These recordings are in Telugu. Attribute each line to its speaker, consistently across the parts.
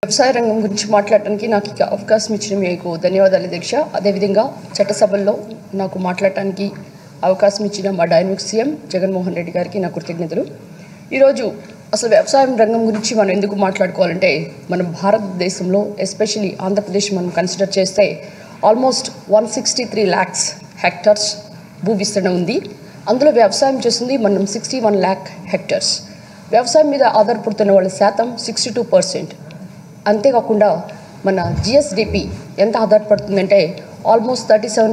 Speaker 1: వ్యవసాయ రంగం గురించి మాట్లాడడానికి నాకు అవకాశం ఇచ్చిన మీకు ధన్యవాదాలు అధ్యక్ష. అదేవిధంగా చట్టసభల్లో నాకు మాట్లాడటానికి అవకాశం ఇచ్చిన మా డైనమిక్ సీఎం జగన్మోహన్ రెడ్డి గారికి నా కృతజ్ఞతలు. ఈరోజు అసలు వ్యవసాయం రంగం గురించి మనం ఎందుకు మాట్లాడుకోవాలంటే, మన భారతదేశంలో ఎస్పెషల్లీ ఆంధ్రప్రదేశ్ మనం కన్సిడర్ చేస్తే ఆల్మోస్ట్ 163 lakhs హెక్టార్స్ భూ విస్తీర్ణం ఉంది. అందులో వ్యవసాయం చేస్తుంది మనం 61 lakh hectares. వ్యవసాయం మీద ఆధారపడుతున్న వాళ్ళ శాతం 62%. అంతేకాకుండా మన జిఎస్డిపి ఎంత ఆధారపడుతుందంటే ఆల్మోస్ట్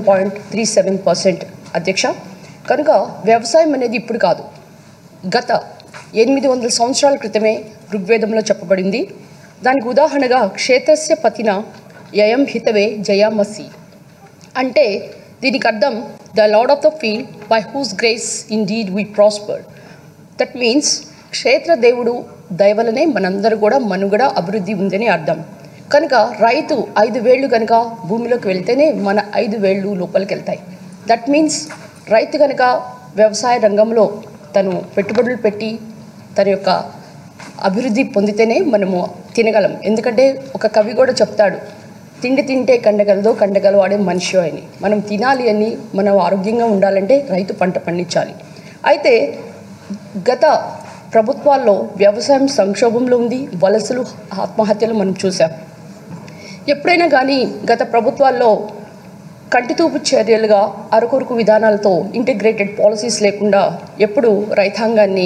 Speaker 1: 37.37% అధ్యక్ష. కనుక వ్యవసాయం అనేది ఇప్పుడు కాదు, గత 800 సంవత్సరాల క్రితమే ఋగ్వేదంలో చెప్పబడింది. దానికి ఉదాహరణగా క్షేత్రస్య పతిన యయం హితవే జయామసి అంటే దీనికి అర్థం the lord of the field by whose grace indeed we prosper. That means క్షేత్ర దేవుడు దయవలనే మనందరూ కూడా మనుగడ అభివృద్ధి ఉందని అర్థం. కనుక రైతు 5 వేళ్ళు కనుక భూమిలోకి వెళ్తేనే మన 5 వేళ్ళు లోపలికి వెళ్తాయి. దట్ మీన్స్ రైతు కనుక వ్యవసాయ రంగంలో తను పెట్టుబడులు పెట్టి తన యొక్క అభివృద్ధి పొందితేనే మనము తినగలం. ఎందుకంటే ఒక కవి కూడా చెప్తాడు, తిండి తింటే కండగలదో కండగలవాడే మనిషి అని. మనం తినాలి అని, మనం ఆరోగ్యంగా ఉండాలంటే రైతు పంట పండించాలి. అయితే గత ప్రభుత్వాల్లో వ్యవసాయం సంక్షోభంలో ఉంది. వలసలు, ఆత్మహత్యలు మనం చూసాం. ఎప్పుడైనా కానీ గత ప్రభుత్వాల్లో కంటితూపు చర్యలుగా అరకొరకు విధానాలతో ఇంటిగ్రేటెడ్ పాలసీస్ లేకుండా ఎప్పుడు రైతాంగాన్ని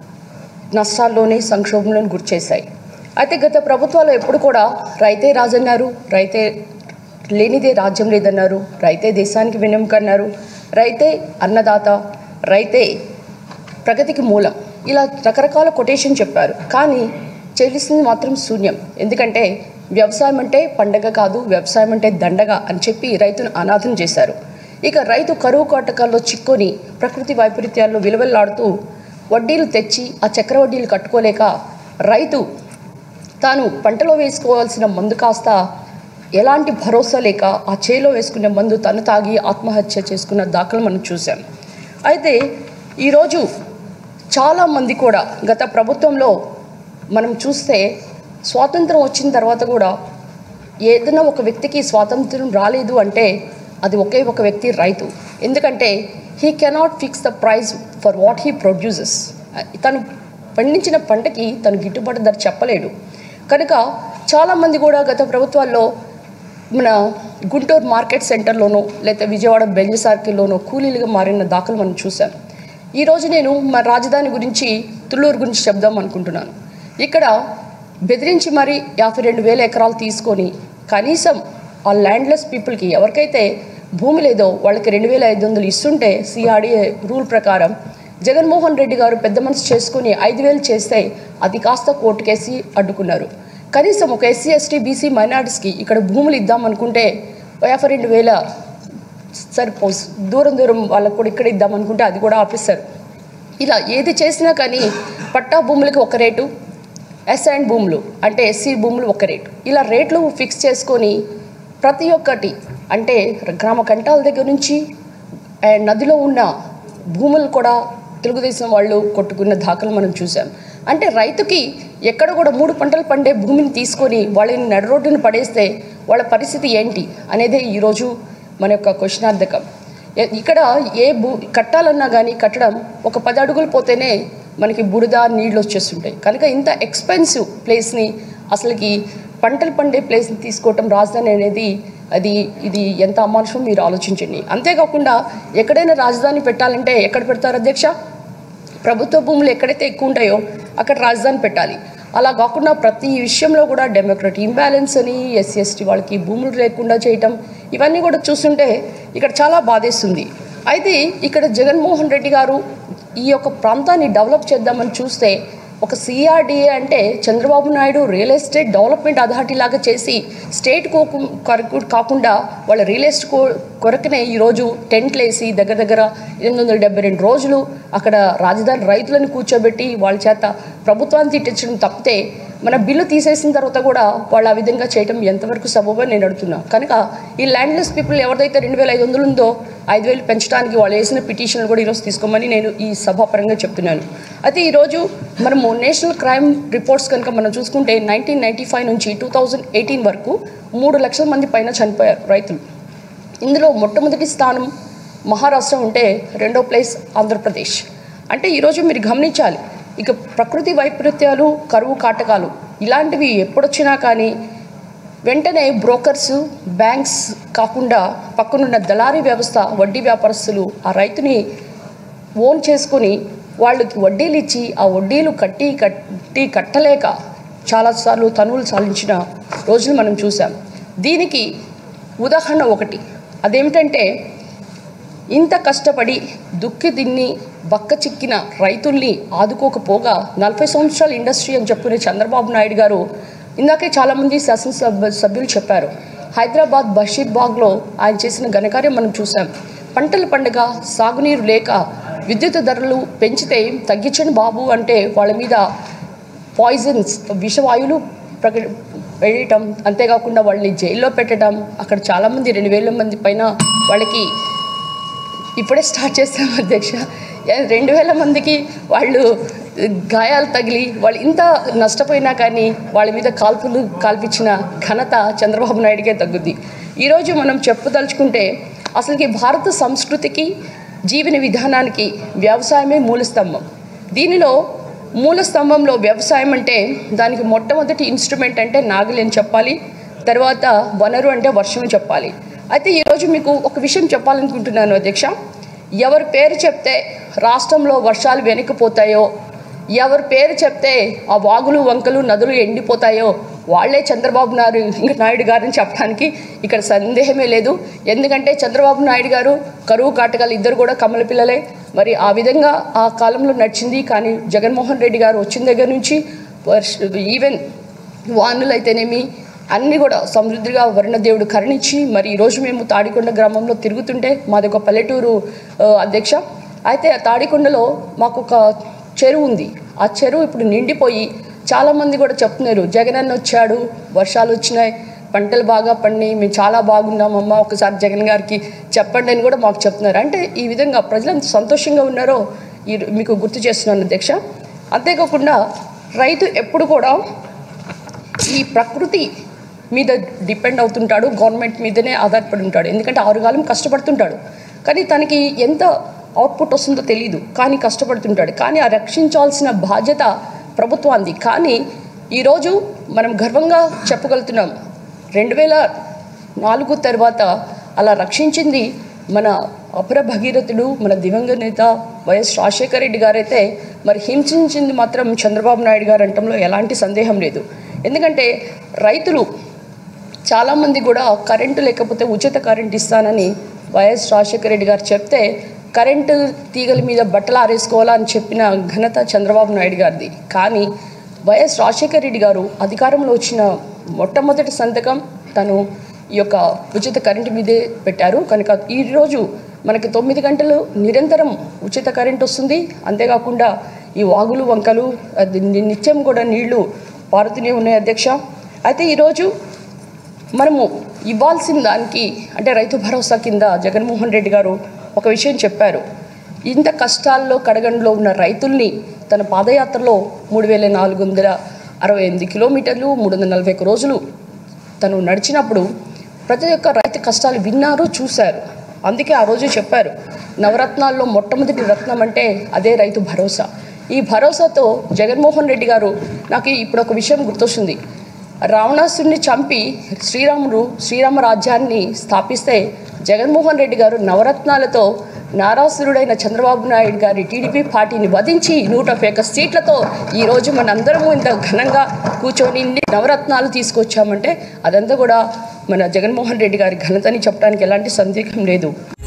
Speaker 1: నష్టాల్లోనే సంక్షోభంలోనే గురిచేశాయి. అయితే గత ప్రభుత్వాలు ఎప్పుడు కూడా రైతే రాజన్నారు, రైతే లేనిదే రాజ్యం లేదన్నారు, రైతే దేశానికి వెన్నెముక అన్నారు, రైతే అన్నదాత, రైతే ప్రగతికి మూలం, ఇలా రకరకాల కొటేషన్ చెప్పారు. కానీ చేసింది మాత్రం శూన్యం. ఎందుకంటే వ్యవసాయం అంటే పండగ కాదు, వ్యవసాయం అంటే దండగ అని చెప్పి రైతును అనాథం చేశారు. ఇక రైతు కరువు కాటకాల్లో చిక్కుని ప్రకృతి వైపరీత్యాల్లో విలువెల్లాడుతూ వడ్డీలు తెచ్చి ఆ చక్రవడ్డీలు కట్టుకోలేక రైతు తాను పంటలో వేసుకోవాల్సిన మందు కాస్త ఎలాంటి భరోసా లేక ఆ చేలో వేసుకునే మందు తను తాగి ఆత్మహత్య చేసుకున్న దాఖలు మనం చూసాం. అయితే ఈరోజు చాలామంది కూడా గత ప్రభుత్వంలో మనం చూస్తే స్వాతంత్రం వచ్చిన తర్వాత కూడా ఏదైనా ఒక వ్యక్తికి స్వాతంత్రం రాలేదు అంటే అది ఒకే ఒక వ్యక్తి, రైతు. ఎందుకంటే he cannot fix the price for what he produces. తను పండించిన పంటకి తను గిట్టుబాటు ధర చెప్పలేడు. కనుక చాలామంది కూడా గత ప్రభుత్వాల్లో మన గుంటూరు మార్కెట్ సెంటర్లోనో లేదా విజయవాడ బెంజ్ సర్కిల్లోనో కూలీలుగా మారిన దాఖలు మనం చూసాం. ఈరోజు నేను మా రాజధాని గురించి, తుళ్ళూరు గురించి చెప్దాం అనుకుంటున్నాను. ఇక్కడ బెదిరించి మరి 52,000 ఎకరాలు తీసుకొని కనీసం ఆ ల్యాండ్లెస్ పీపుల్కి ఎవరికైతే భూమి లేదో వాళ్ళకి 2,500 ఇస్తుంటే సిఆర్డీఏ రూల్ ప్రకారం జగన్మోహన్ రెడ్డి గారు పెద్ద మనసు చేసుకుని 5,000 చేస్తే అది కాస్త కోర్టుకేసి అడ్డుకున్నారు. కనీసం ఒక ఎస్సీ, ఎస్టీ, బీసీ, మైనారిటీస్కి ఇక్కడ భూములు ఇద్దామనుకుంటే 52,000 సరిపోజ్, దూరం వాళ్ళకు కూడా ఇక్కడ ఇద్దామనుకుంటే అది కూడా ఆపేస్తారు. ఇలా ఏది చేసినా కానీ పట్టా భూములకి ఒక రేటు, ఎస్ఐన్ భూములు అంటే ఎస్సీ భూములు ఒక రేటు, ఇలా రేట్లు ఫిక్స్ చేసుకొని ప్రతి ఒక్కటి అంటే గ్రామ కంటాల దగ్గర నుంచి నదిలో ఉన్న భూములు కూడా తెలుగుదేశం వాళ్ళు కొట్టుకున్న దాఖలు మనం చూసాం. అంటే రైతుకి ఎక్కడ కూడా 3 పంటలు పండే భూమిని తీసుకొని వాళ్ళని నడిరోడ్డును పడేస్తే వాళ్ళ పరిస్థితి ఏంటి అనేదే ఈరోజు మన యొక్క క్వశ్చనార్థకం. ఇక్కడ కట్టాలన్నా కానీ కట్టడం ఒక 10 అడుగులు పోతేనే మనకి బురద నీళ్ళు వచ్చేస్తుంటాయి. కనుక ఇంత ఎక్స్పెన్సివ్ ప్లేస్ని, అసలుకి పంటలు పండే ప్లేస్ని తీసుకోవటం రాజధాని అనేది ఇది ఎంత అమానుషం మీరు ఆలోచించండి. అంతేకాకుండా ఎక్కడైనా రాజధాని పెట్టాలంటే ఎక్కడ పెడతారు అధ్యక్ష? ప్రభుత్వ భూములు ఎక్కడైతే ఎక్కువ ఉంటాయో అక్కడ రాజధాని పెట్టాలి. అలా కాకుండా ప్రతి విషయంలో కూడా డెమోక్రటిక్ ఇంబ్యాలెన్స్ అని, ఎస్సీ, ఎస్టీ వాళ్ళకి భూములు లేకుండా చేయటం, ఇవన్నీ కూడా చూస్తుంటే ఇక్కడ చాలా బాధేస్తుంది. అయితే ఇక్కడ జగన్మోహన్ రెడ్డి గారు ఈ యొక్క ప్రాంతాన్ని డెవలప్ చేద్దామని చూస్తే ఒక సిఆర్డీఏ అంటే Chandrababu Naidu real estate development authority లాగా చేసి స్టేట్ కాకుండా వాళ్ళ రియల్ ఎస్టేట్ కొరకనే ఈరోజు టెంట్లు వేసి దగ్గర 872 రోజులు అక్కడ రాజధాని రైతులను కూర్చోబెట్టి వాళ్ళ చేత ప్రభుత్వాన్ని తిట్టించడం తప్పితే మన బిల్లు తీసేసిన తర్వాత కూడా వాళ్ళు ఆ విధంగా చేయటం ఎంతవరకు సబబని నేను అడుగుతున్నా. కనుక ఈ ల్యాండ్లెస్ పీపుల్ ఎవరిదైతే 2500 ఉందో 5000 పెంచడానికి వాళ్ళు వేసిన పిటిషన్లు కూడా ఈరోజు తీసుకోమని నేను ఈ సభాపరంగా చెప్తున్నాను. అయితే ఈరోజు మనము నేషనల్ క్రైమ్ రిపోర్ట్స్ కనుక మనం చూసుకుంటే 1995 నుంచి 2018 వరకు 3 లక్షల మంది పైన చనిపోయారు రైతులు. ఇందులో మొట్టమొదటి స్థానం మహారాష్ట్ర ఉంటే రెండో ప్లేస్ ఆంధ్రప్రదేశ్. అంటే ఈరోజు మీరు గమనించాలి, ఇక ప్రకృతి వైపరీత్యాలు, కరువు కాటకాలు ఇలాంటివి ఎప్పుడొచ్చినా కానీ వెంటనే బ్రోకర్స్, బ్యాంక్స్ కాకుండా పక్కనున్న దళారీ వ్యవస్థ, వడ్డీ వ్యాపారస్తులు ఆ రైతుని ఓన్ చేసుకొని వాళ్ళకి వడ్డీలు ఇచ్చి ఆ వడ్డీలు కట్టలేక చాలాసార్లు తనువులు సాధించిన రోజులు మనం చూసాం. దీనికి ఉదాహరణ ఒకటి, అదేమిటంటే ఇంత కష్టపడి దుక్కి తిన్ని బక్క చిక్కిన రైతుల్ని ఆదుకోకపోగా 40 సంవత్సరాల ఇండస్ట్రీ అని చెప్పుకునే చంద్రబాబు నాయుడు గారు, ఇందాకే చాలామంది శాసనసభ్యులు చెప్పారు, హైదరాబాద్ బషీర్బాగ్లో ఆయన చేసిన ఘనకార్యం మనం చూసాం. పంటల పండుగ, సాగునీరు లేక విద్యుత్ ధరలు పెంచితే తగ్గించండి బాబు అంటే వాళ్ళ మీద పాయిజన్స్, విషవాయువులు వేయటం, అంతేకాకుండా వాళ్ళని జైల్లో పెట్టడం. అక్కడ చాలామంది 2000 మంది పైన వాళ్ళకి ఇప్పుడే స్టార్ట్ చేస్తాం అధ్యక్ష, 2000 మందికి వాళ్ళు గాయాలు తగిలి వాళ్ళు ఇంత నష్టపోయినా కానీ వాళ్ళ మీద కాల్పించిన ఘనత చంద్రబాబు నాయుడికే తగ్గుద్ది. ఈరోజు మనం చెప్పదలుచుకుంటే అసలుకి భారత సంస్కృతికి, జీవన విధానానికి వ్యవసాయమే మూలస్తంభం. దీనిలో మూలస్తంభంలో వ్యవసాయం అంటే దానికి మొట్టమొదటి ఇన్స్ట్రుమెంట్ అంటే నాగలి అని చెప్పాలి, తర్వాత వనరు అంటే వర్షం చెప్పాలి. అయితే ఈరోజు మీకు ఒక విషయం చెప్పాలనుకుంటున్నాను అధ్యక్ష. ఎవరి పేరు చెప్తే రాష్ట్రంలో వర్షాలు వెనక్కిపోతాయో, ఎవరి పేరు చెప్తే ఆ వాగులు, వంకలు, నదులు ఎండిపోతాయో వాళ్లే చంద్రబాబు నాయుడు గారిని చెప్పడానికి ఇక్కడ సందేహమే లేదు. ఎందుకంటే చంద్రబాబు నాయుడు గారు, కరువు కాటకాలు ఇద్దరు కూడా కమల పిల్లలే. మరి ఆ విధంగా ఆ కాలంలో నడిచింది. కానీ జగన్మోహన్ రెడ్డి గారు వచ్చిన దగ్గర నుంచి ఈవెన్ వానలు అయితేనేమి అన్నీ కూడా సమృద్ధిగా వరుణదేవుడు కరుణించి, మరి ఈరోజు మేము తాడికొండ గ్రామంలో తిరుగుతుంటే, మాది ఒక పల్లెటూరు అధ్యక్ష. అయితే ఆ తాడికొండలో మాకు ఒక చెరువు ఉంది. ఆ చెరువు ఇప్పుడు నిండిపోయి చాలామంది కూడా చెప్తున్నారు, జగనన్న వచ్చాడు, వర్షాలు వచ్చినాయి, పంటలు బాగా పండినాయి, మేము చాలా బాగున్నామమ్మా, ఒకసారి జగన్ గారికి చెప్పండి అని కూడా మాకు చెప్తున్నారు. అంటే ఈ విధంగా ప్రజలు ఎంత సంతోషంగా ఉన్నారో మీకు గుర్తు చేస్తున్నాను అధ్యక్ష. అంతేకాకుండా రైతు ఎప్పుడు కూడా ఈ ప్రకృతి మీద డిపెండ్ అవుతుంటాడు, గవర్నమెంట్ మీదనే ఆధారపడి ఉంటాడు. ఎందుకంటే 6 కాలం కష్టపడుతుంటాడు, కానీ తనకి ఎంత అవుట్పుట్ వస్తుందో తెలియదు, కానీ కష్టపడుతుంటాడు. కానీ ఆ రక్షించాల్సిన బాధ్యత ప్రభుత్వానికి. కానీ ఈరోజు మనం గర్వంగా చెప్పగలుగుతున్నాం, 2004 తర్వాత అలా రక్షించింది మన అపర భగీరథుడు, మన దివంగత నేత వైఎస్ రాజశేఖర రెడ్డి గారైతే, మరి హింసించింది మాత్రం చంద్రబాబు నాయుడు గారు అనటంలో ఎలాంటి సందేహం లేదు. ఎందుకంటే రైతులు చాలామంది కూడా కరెంటు లేకపోతే ఉచిత కరెంటు ఇస్తానని వైఎస్ రాజశేఖర రెడ్డి గారు చెప్తే, కరెంటు తీగల మీద బట్టలు ఆరేసుకోవాలా అని చెప్పిన ఘనత చంద్రబాబు నాయుడు గారిది. కానీ వైఎస్ రాజశేఖర రెడ్డి గారు అధికారంలో వచ్చిన మొట్టమొదటి సంతకం తను ఈ యొక్క ఉచిత కరెంటు మీదే పెట్టారు. కనుక ఈరోజు మనకి 9 గంటలు నిరంతరం ఉచిత కరెంటు వస్తుంది. అంతేకాకుండా ఈ వాగులు, వంకలు నిత్యం కూడా నీళ్లు పారుతూనే ఉన్నాయి అధ్యక్ష. అయితే ఈరోజు మనము ఇవ్వాల్సిన దానికి అంటే రైతు భరోసా కింద జగన్మోహన్ రెడ్డి గారు ఒక విషయం చెప్పారు. ఇంత కష్టాల్లో కడగండ్లో ఉన్న రైతుల్ని తన పాదయాత్రలో 3468 కిలోమీటర్లు 341 రోజులు తను నడిచినప్పుడు ప్రతి ఒక్క రైతు కష్టాలు విన్నారు, చూశారు. అందుకే ఆ రోజు చెప్పారు, నవరత్నాల్లో మొట్టమొదటి రత్నం అంటే అదే రైతు భరోసా. ఈ భరోసాతో జగన్మోహన్ రెడ్డి గారు, నాకు ఇప్పుడు ఒక విషయం గుర్తొస్తుంది, రావణాసుడిని చంపి శ్రీరామ రాజ్యాన్ని స్థాపిస్తే జగన్మోహన్ రెడ్డి గారు నవరత్నాలతో నారాసురుడైన చంద్రబాబు నాయుడు గారి టీడీపీ పార్టీని వధించి 101 సీట్లతో ఈరోజు మనందరము ఇంత ఘనంగా కూర్చొని నవరత్నాలు తీసుకొచ్చామంటే అదంతా కూడా మన జగన్మోహన్ రెడ్డి గారి ఘనతని చెప్పడానికి ఎలాంటి సందేహం లేదు.